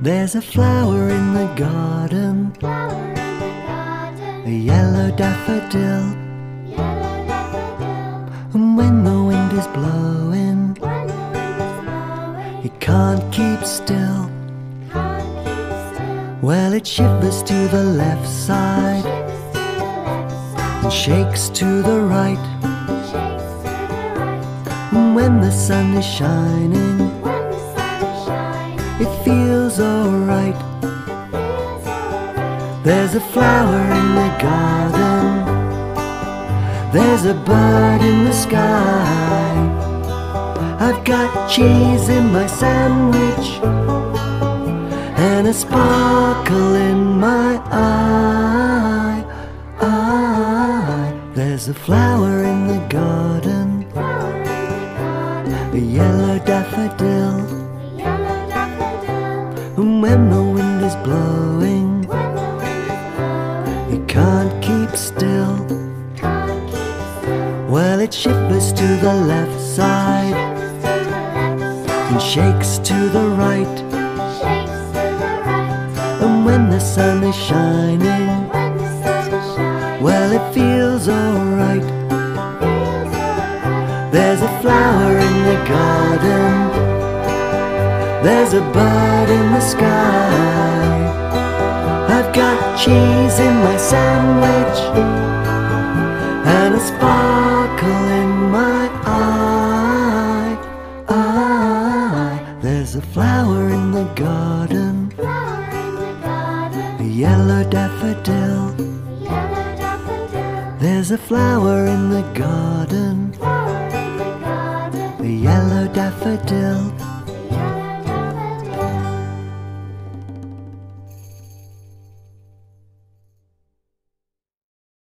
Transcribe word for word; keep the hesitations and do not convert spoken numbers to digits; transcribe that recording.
There's a flower in the garden, flower in the garden, a yellow daffodil. yellow daffodil. And when the wind is blowing, When the wind is blowing, it can't keep still. can't keep still. Well, it shivers to the left side Shivers to the left side, and shakes to the right. shakes to the right. And when the sun is shining, When the sun is shining, it feels alright. feels alright. There's a flower in the garden, there's a bird in the sky. I've got cheese in my sandwich and a sparkle in my eye, eye. There's a flower in the garden, Flower in the garden, a yellow daffodil. yellow daffodil. And when the wind is blowing, When the wind is blowing, it can't keep still. can't keep still. Well, it shivers to the left side Shivers to the left side, and shakes to the right. shakes to the right. And when the sun is shining, When the sun is shining, well, it feels alright. feels alright. There's a flower in the garden, there's a bird in the sky. I've got cheese in my sandwich and a sparkle in my eye, eye. There's a flower in the garden, Flower in the garden, a yellow daffodil. yellow daffodil. There's a flower in the garden, Flower in the garden, a yellow daffodil.